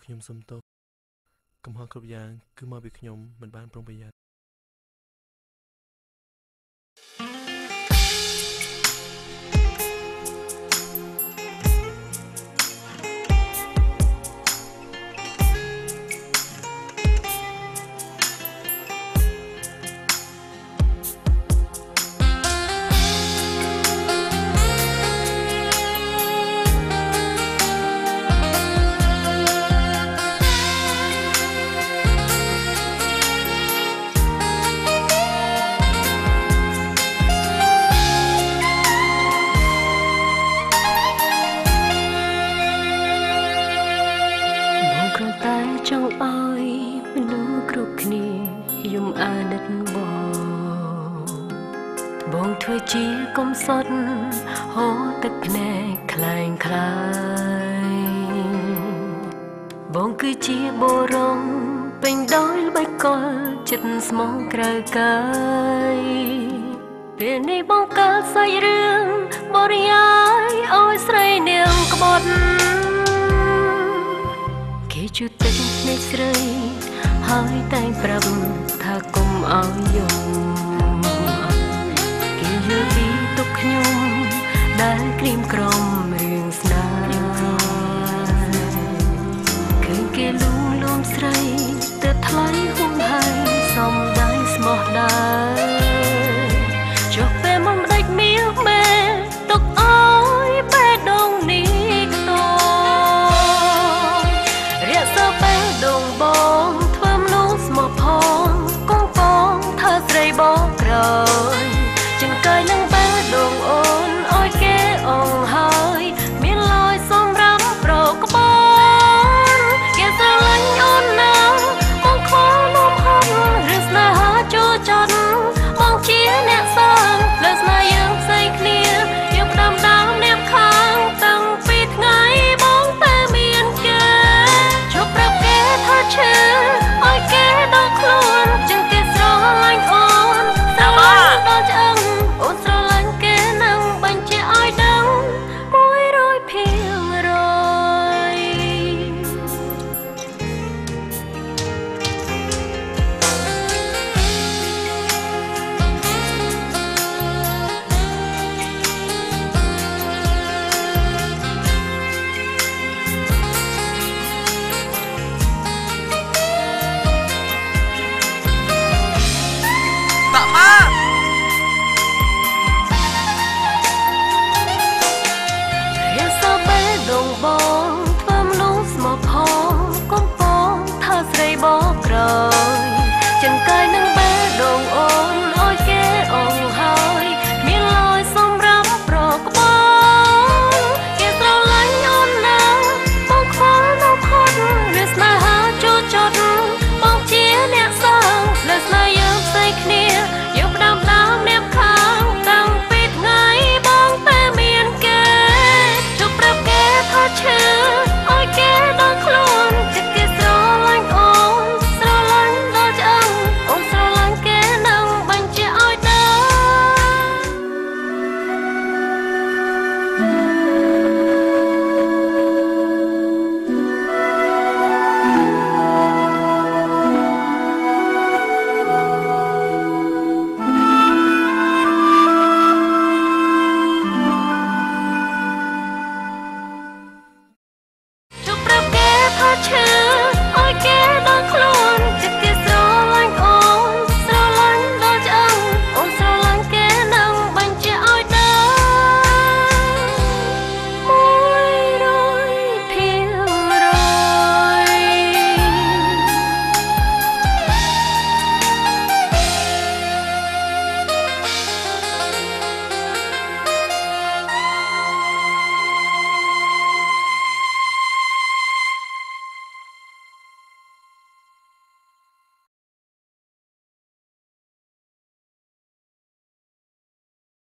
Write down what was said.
ខ្ញុំសុំទោសកំហុសគ្រប់យ៉ាងគឺមកពីខ្ញុំមិនបានប្រុងប្រយ័ត្នចង់ឲ្យមនុស្សគ្រប់គ្នាយំអាណិតបងធ្វើជាកុំសុទ្ធហូរទឹកភ្នែកខ្លែងខ្លាយបងគឺជាបុរសពេញដោយល្បិចកលចិត្តស្មងក្រៅកាយពេលនេះបងកើតសាច់រឿងបរិយាយឲ្យស្រីនាងក្បត់គេជឿទឹកភ្នែកស្រីហើយតែងប្រាប់ថាកុំឲ្យយំគេយល់ពីទុកខ្ញុំដែលក្រៀមក្រំរឿងស្នេហ៍ឃើញគេលួងលោមស្រីទៅថ្លៃហួង